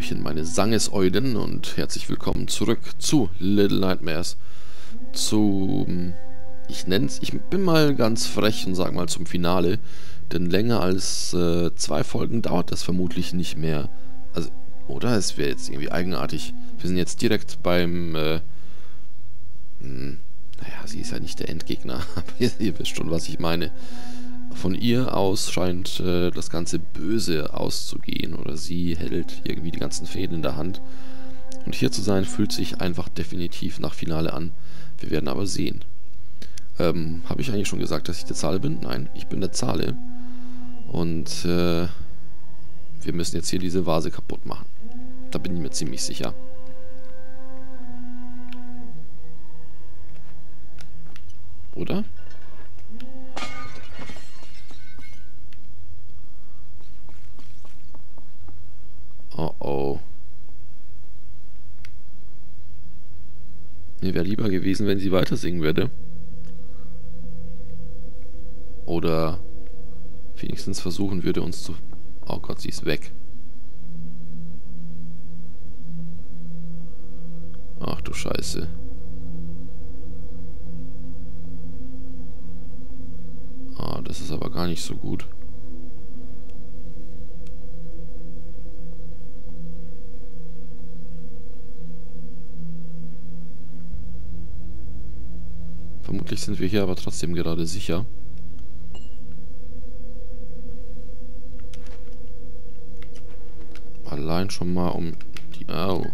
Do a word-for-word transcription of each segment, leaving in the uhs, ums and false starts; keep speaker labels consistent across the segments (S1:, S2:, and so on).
S1: Hallöchen, meine Sangeseulen und herzlich willkommen zurück zu Little Nightmares. Zum, ich nenn's, ich bin mal ganz frech und sag mal zum Finale, denn länger als äh, zwei Folgen dauert das vermutlich nicht mehr. Also, oder? Es wäre jetzt irgendwie eigenartig. Wir sind jetzt direkt beim, äh, mh, naja, sie ist ja nicht der Endgegner, aber ihr, ihr wisst schon, was ich meine. Von ihr aus scheint äh, das Ganze böse auszugehen oder sie hält irgendwie die ganzen Fäden in der Hand. Und hier zu sein fühlt sich einfach definitiv nach Finale an. Wir werden aber sehen. Ähm, habe ich eigentlich schon gesagt, dass ich der Zahle bin? Nein, ich bin der Zahle. Und äh, wir müssen jetzt hier diese Vase kaputt machen. Da bin ich mir ziemlich sicher. Oder? Oh oh. Mir wäre lieber gewesen, wenn sie weiter singen würde. Oder wenigstens versuchen würde, uns zu... Oh Gott, sie ist weg. Ach du Scheiße. Ah, das ist aber gar nicht so gut. Vermutlich sind wir hier aber trotzdem gerade sicher. Allein schon mal um die... Au.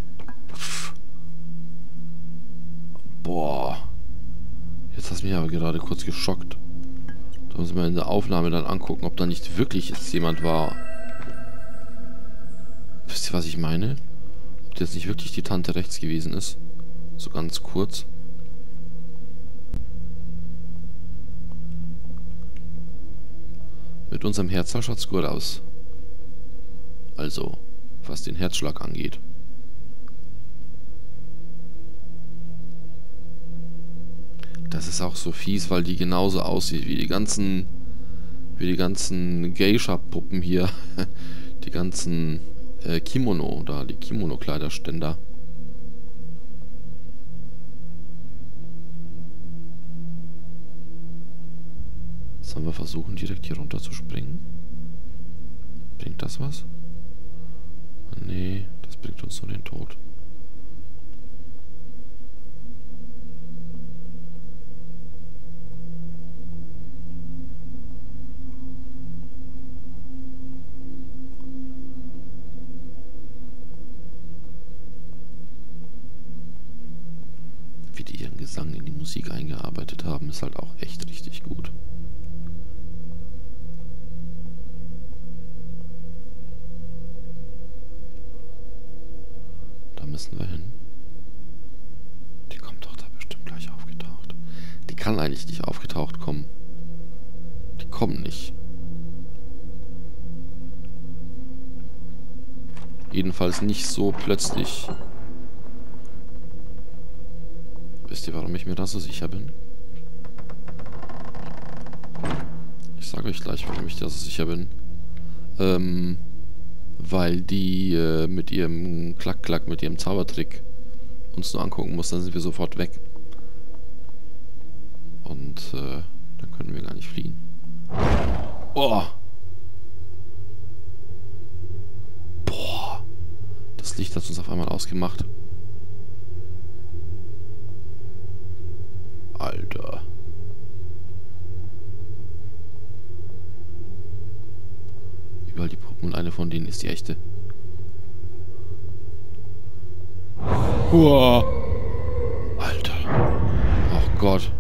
S1: Boah. Jetzt hast du mich aber gerade kurz geschockt. Da müssen wir in der Aufnahme dann angucken, ob da nicht wirklich jetzt jemand war. Wisst ihr, was ich meine? Ob jetzt nicht wirklich die Tante rechts gewesen ist. So ganz kurz. Mit unserem Herzschlag schaut's gut aus. Also, was den Herzschlag angeht. Das ist auch so fies, weil die genauso aussieht wie die ganzen, wie die ganzen Geisha-Puppen hier. Die ganzen äh, Kimono, da die Kimono-Kleiderständer. Sollen wir versuchen, direkt hier runter zu springen? Bringt das was? Nee, das bringt uns nur den Tod. Wie die ihren Gesang in die Musik eingearbeitet haben, ist halt auch echt richtig gut. Müssen wir hin. Die kommt doch da bestimmt gleich aufgetaucht. Die kann eigentlich nicht aufgetaucht kommen. Die kommen nicht. Jedenfalls nicht so plötzlich. Wisst ihr, warum ich mir da so sicher bin? Ich sage euch gleich, warum ich da so sicher bin. Ähm... Weil die äh, mit ihrem Klack-Klack, mit ihrem Zaubertrick uns nur angucken muss, dann sind wir sofort weg. Und äh, dann können wir gar nicht fliehen. Oh! Boah! Das Licht hat uns auf einmal ausgemacht. Alter. Überall die Puppen und eine von denen ist die echte. Uah. Alter. Ach Gott.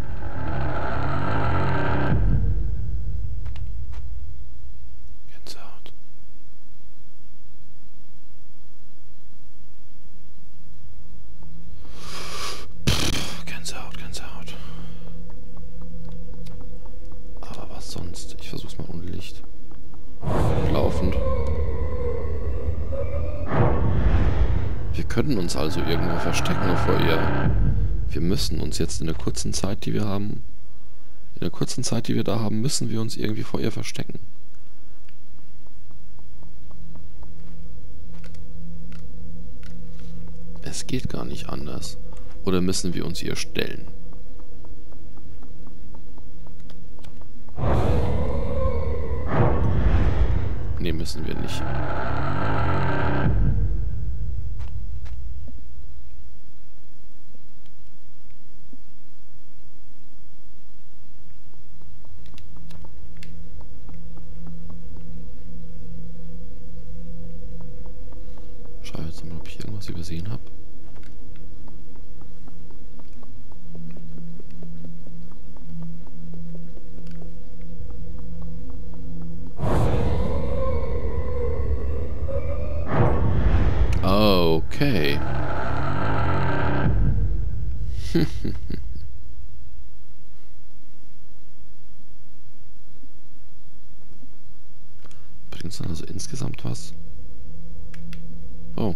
S1: Gänsehaut. Pff, Gänsehaut, Gänsehaut. Aber was sonst? Ich versuch's mal ohne Licht. Laufend. Wir können uns also irgendwo verstecken vor ihr. Wir müssen uns jetzt in der kurzen Zeit, die wir haben, in der kurzen Zeit, die wir da haben, müssen wir uns irgendwie vor ihr verstecken. Es geht gar nicht anders. Oder müssen wir uns ihr stellen? Nee, müssen wir nicht. Schau jetzt mal, ob ich irgendwas übersehen habe. Okay. Bringt es dann also insgesamt was? Oh.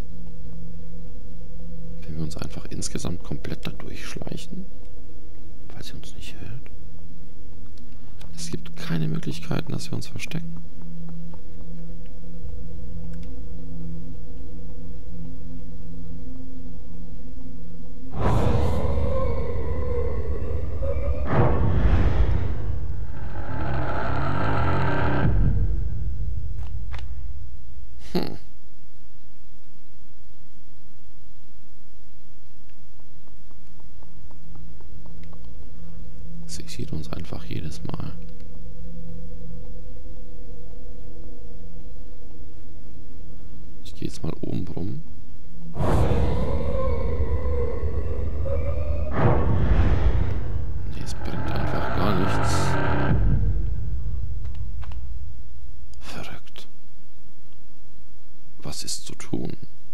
S1: Wenn wir uns einfach insgesamt komplett da durchschleichen, weil sie uns nicht hört. Es gibt keine Möglichkeiten, dass wir uns verstecken. Hm. Sie sieht uns einfach jedes Mal. Ich gehe jetzt mal oben rum. Nee, es bringt einfach gar nichts. Verrückt. Was ist zu tun?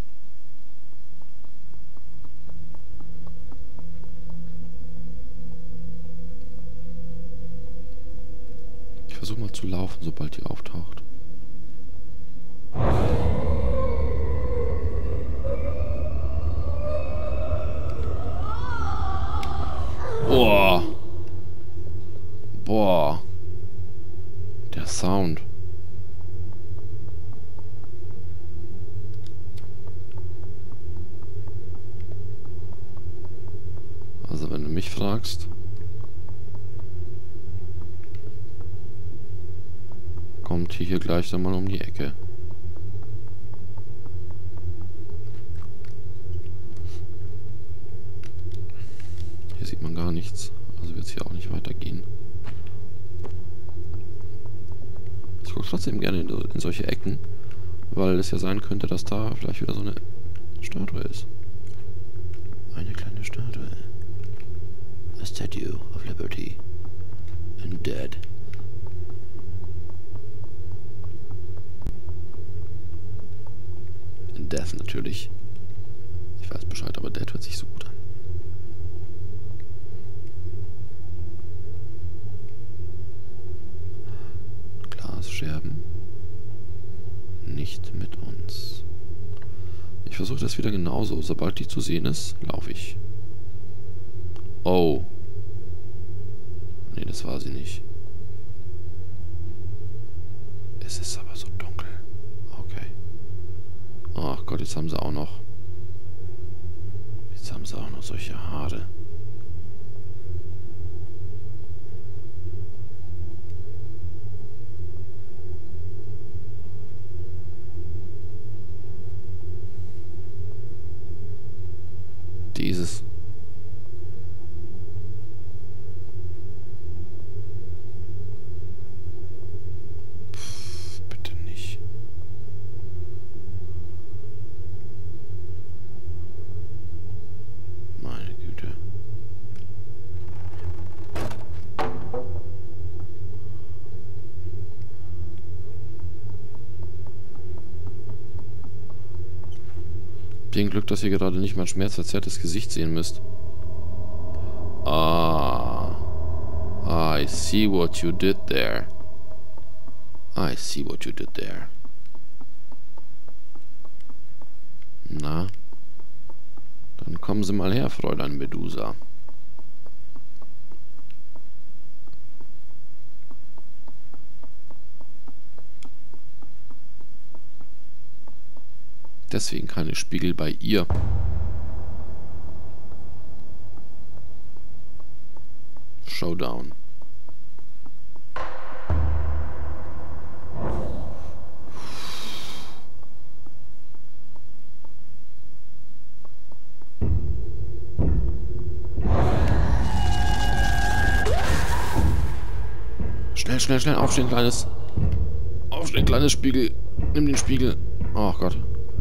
S1: Ich versuche mal zu laufen, sobald die auftaucht. Boah. Boah. Der Sound. Also wenn du mich fragst, kommt hier, hier gleich dann mal um die Ecke. Hier sieht man gar nichts, also wird es hier auch nicht weitergehen. Ich gucke trotzdem gerne in, in solche Ecken, weil es ja sein könnte, dass da vielleicht wieder so eine Statue ist. Eine kleine Statue. A Statue of Liberty. And dead. In Death natürlich. Ich weiß Bescheid, aber Dead hört sich so gut an. Glasscherben. Nicht mit uns. Ich versuche das wieder genauso. Sobald die zu sehen ist, laufe ich. Oh. Nee, das war sie nicht. Es ist aber so dunkel. Okay. Ach Gott, jetzt haben sie auch noch... Jetzt haben sie auch noch solche Haare. Dieses... Den Glück, dass ihr gerade nicht mein schmerzverzerrtes Gesicht sehen müsst. Ah. I see what you did there. I see what you did there. Na? Dann kommen Sie mal her, Fräulein Medusa. Deswegen keine Spiegel bei ihr. Showdown. Schnell, schnell, schnell, aufstehen, kleines. Aufstehen, kleines Spiegel. Nimm den Spiegel. Oh Gott.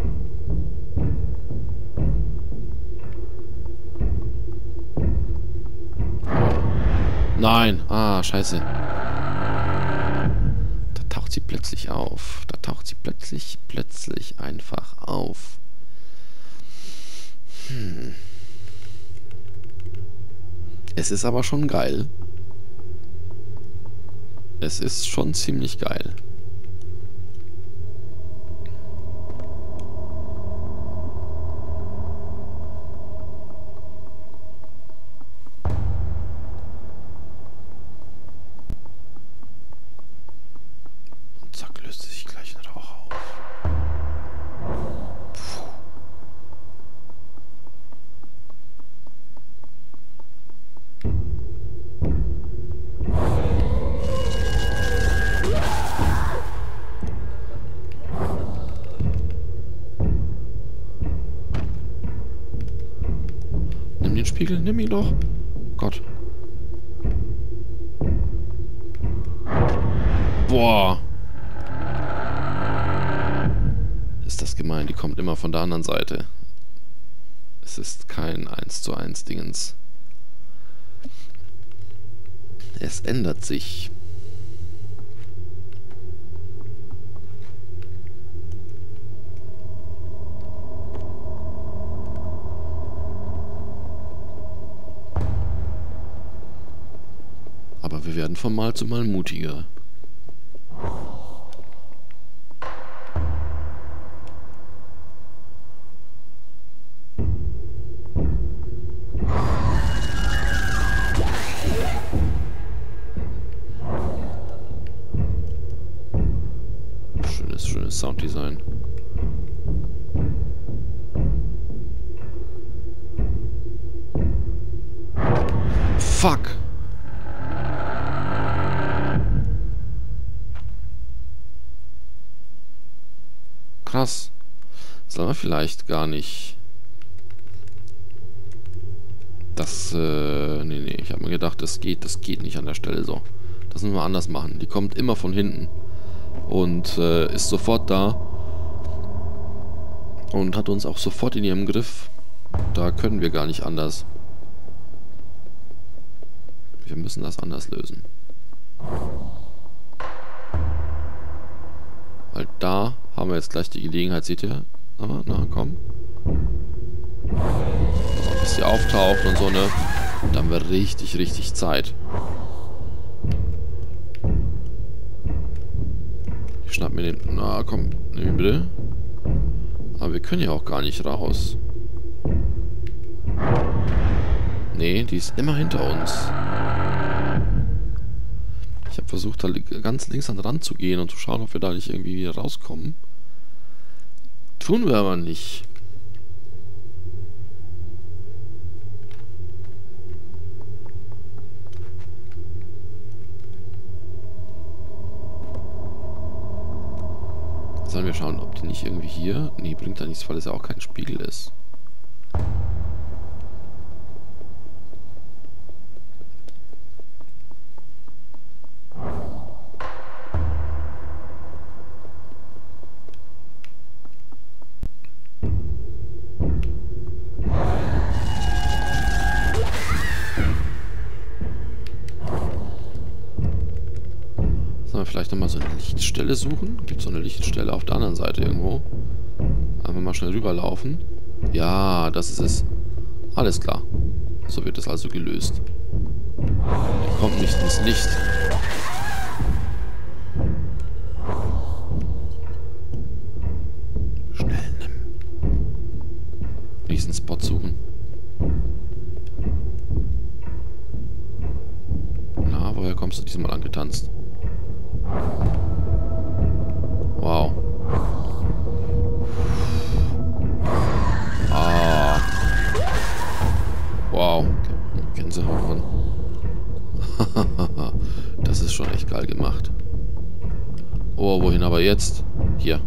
S1: Nein. Ah, scheiße. Da taucht sie plötzlich auf. Da taucht sie plötzlich, plötzlich einfach auf. Hm. Es ist aber schon geil. Es ist schon ziemlich geil. Und zack, löst sich gleich ein Rauch auf. Puh. Nimm den Spiegel, nimm ihn doch. Gott. Boah. Ist das gemein, die kommt immer von der anderen Seite. Es ist kein eins zu eins Dingens. Es ändert sich. Aber wir werden von Mal zu Mal mutiger. Schönes, schönes Sounddesign. Fuck! Krass. Sollen wir vielleicht gar nicht... Das, äh... Nee, nee, ich habe mir gedacht, das geht, das geht nicht an der Stelle so. Das müssen wir anders machen. Die kommt immer von hinten. Und äh, ist sofort da. Und hat uns auch sofort in ihrem Griff. Da können wir gar nicht anders. Wir müssen das anders lösen. Weil da haben wir jetzt gleich die Gelegenheit, seht ihr? Na, na, komm. So, bis sie auftaucht und so, ne? Da haben wir richtig, richtig Zeit. Ich schnapp mir den... Na, komm, nimm ihn bitte. Aber wir können ja auch gar nicht raus. Nee, die ist immer hinter uns. Ich habe versucht, da ganz links an den Rand zu gehen und zu schauen, ob wir da nicht irgendwie wieder rauskommen. Tun wir aber nicht. Sollen wir schauen, ob die nicht irgendwie hier... Nee, bringt da nichts, weil es ja auch kein Spiegel ist. Vielleicht nochmal so eine Lichtstelle suchen. Gibt es so eine Lichtstelle auf der anderen Seite irgendwo? Einfach mal schnell rüberlaufen. Ja, das ist es. Alles klar. So wird es also gelöst. Die kommt nicht ins Licht. Schnell nimm. Nächsten Spot suchen. Na, woher kommst du diesmal angetanzt? Wow. Ah. Wow. Gänsehaut, Mann. Das ist schon echt geil gemacht. Oh, wohin aber jetzt? Hier.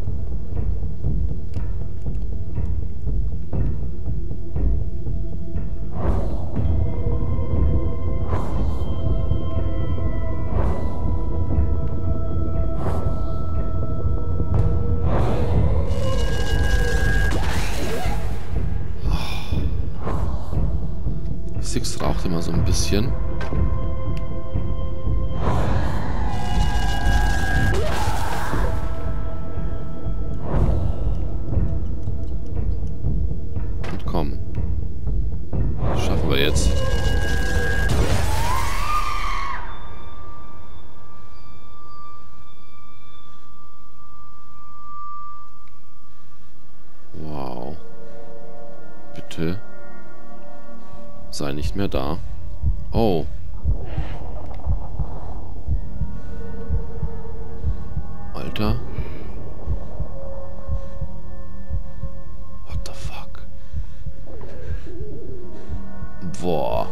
S1: Six raucht immer so ein bisschen. Und komm. Schaffen wir jetzt. Wow. Bitte. Sei nicht mehr da. Oh. Alter. What the fuck? Boah.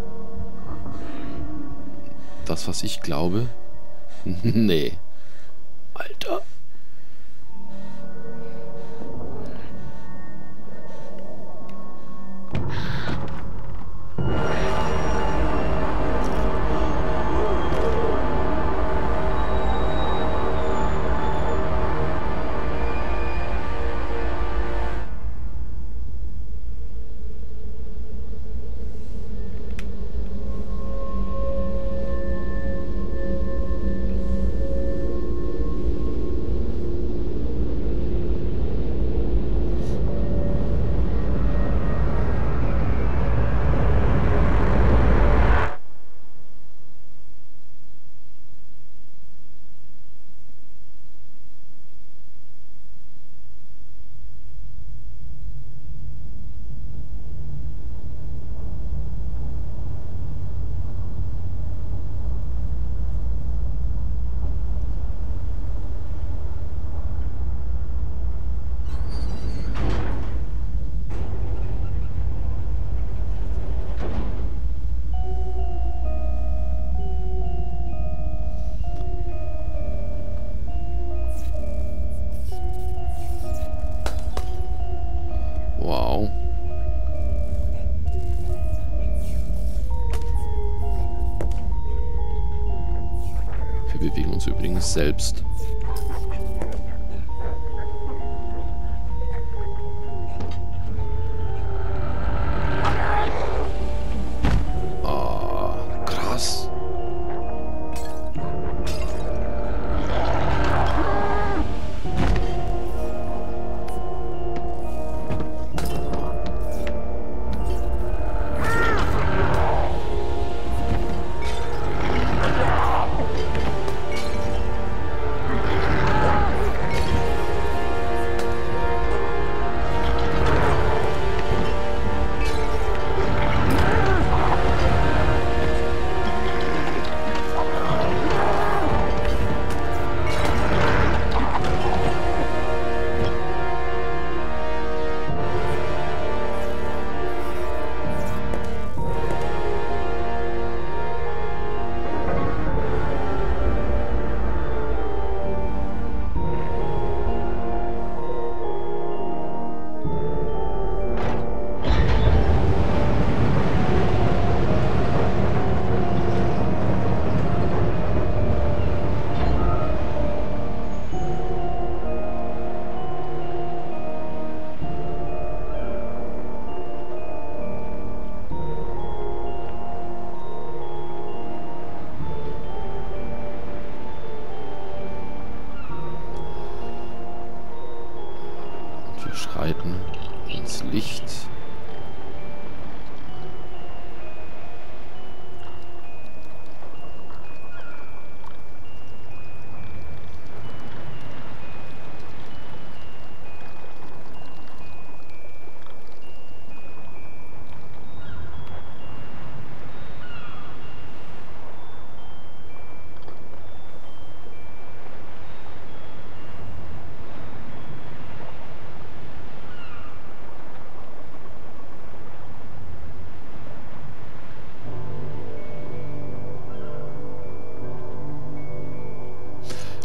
S1: Das, was ich glaube? Nee. Alter. Wow. Wir bewegen uns übrigens selbst. Ah, krass.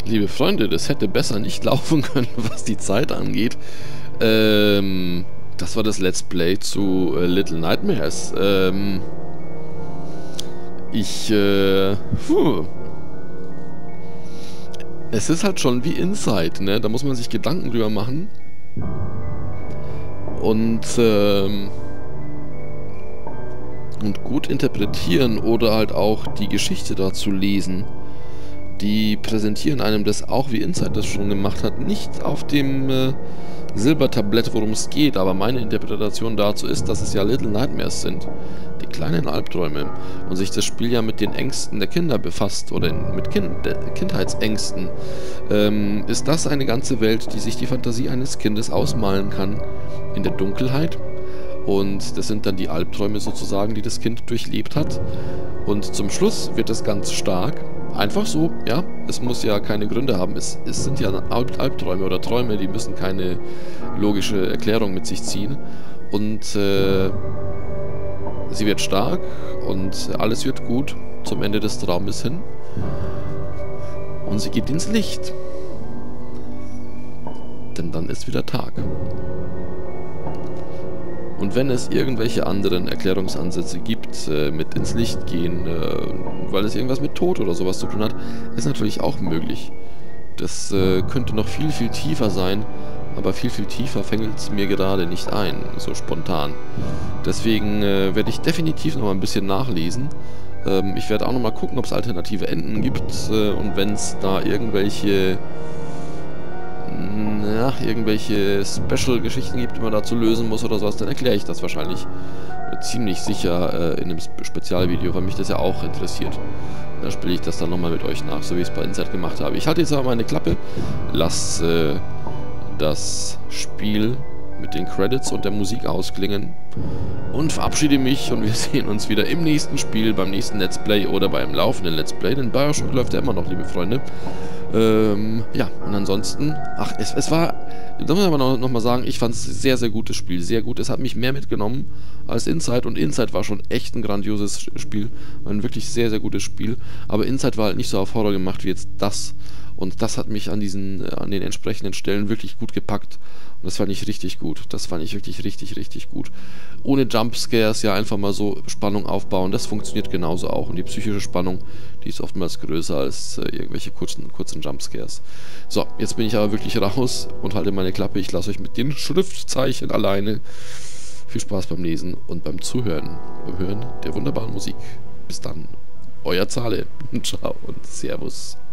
S1: liebe Freunde, das hätte besser nicht laufen können, was die Zeit angeht. Ähm, das war das Let's Play zu äh, Little Nightmares. Ähm, ich, äh, puh. Es ist halt schon wie Inside, ne? Da muss man sich Gedanken drüber machen. Und, ähm, und gut interpretieren oder halt auch die Geschichte dazu lesen. Die präsentieren einem das auch, wie Inside das schon gemacht hat, nicht auf dem äh, Silbertablett, worum es geht, aber meine Interpretation dazu ist, dass es ja Little Nightmares sind, die kleinen Albträume, und sich das Spiel ja mit den Ängsten der Kinder befasst, oder in, mit kind, Kindheitsängsten. Ähm, ist das eine ganze Welt, die sich die Fantasie eines Kindes ausmalen kann, in der Dunkelheit? Und das sind dann die Albträume sozusagen, die das Kind durchlebt hat. Und zum Schluss wird es ganz stark. Einfach so, ja. Es muss ja keine Gründe haben. Es, es sind ja Alb Albträume oder Träume, die müssen keine logische Erklärung mit sich ziehen. Und äh, sie wird stark und alles wird gut zum Ende des Traumes hin. Und sie geht ins Licht. Denn dann ist wieder Tag. Und wenn es irgendwelche anderen Erklärungsansätze gibt, äh, mit ins Licht gehen, äh, weil es irgendwas mit Tod oder sowas zu tun hat, ist natürlich auch möglich. Das äh, könnte noch viel, viel tiefer sein, aber viel, viel tiefer fängt es mir gerade nicht ein, so spontan. Deswegen äh, werde ich definitiv noch mal ein bisschen nachlesen. Ähm, ich werde auch noch mal gucken, ob es alternative Enden gibt, äh, und wenn es da irgendwelche... Ja, irgendwelche Special-Geschichten gibt, die man dazu lösen muss oder sowas, dann erkläre ich das wahrscheinlich ziemlich sicher äh, in einem Spezialvideo, weil mich das ja auch interessiert. Da spiele ich das dann nochmal mit euch nach, so wie ich es bei Inside gemacht habe. Ich halte jetzt aber meine Klappe, lass äh, das Spiel mit den Credits und der Musik ausklingen und verabschiede mich, und wir sehen uns wieder im nächsten Spiel, beim nächsten Let's Play oder beim laufenden Let's Play, denn Bioshock läuft ja immer noch, liebe Freunde. Ähm, ja, und ansonsten, ach, es, es war, da muss ich aber noch, noch mal sagen, ich fand es ein sehr, sehr gutes Spiel, sehr gut, es hat mich mehr mitgenommen als Inside, und Inside war schon echt ein grandioses Spiel, ein wirklich sehr, sehr gutes Spiel, aber Inside war halt nicht so auf Horror gemacht wie jetzt das, und das hat mich an diesen, an den entsprechenden Stellen wirklich gut gepackt, und das fand ich richtig gut, das fand ich wirklich richtig, richtig gut. Ohne Jumpscares, ja, einfach mal so Spannung aufbauen, das funktioniert genauso auch, und die psychische Spannung, die ist oftmals größer als äh, irgendwelche kurzen, kurzen Jumpscares. So, jetzt bin ich aber wirklich raus und halte meine Klappe. Ich lasse euch mit den Schriftzeichen alleine. Viel Spaß beim Lesen und beim Zuhören, beim Hören der wunderbaren Musik. Bis dann, euer Zale. Ciao und Servus.